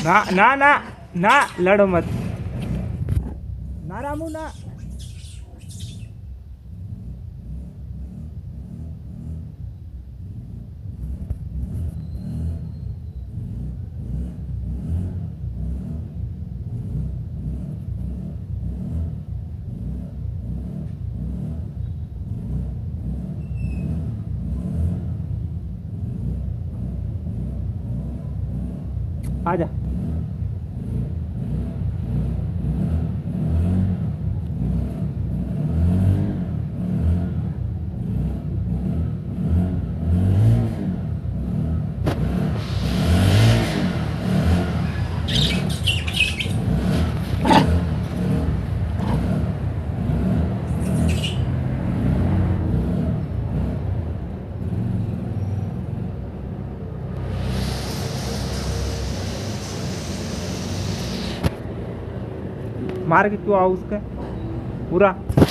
ना ना ना ना, लड़ो मत ना रामू ना। आजा। मार के क्यों आओ उसका पूरा।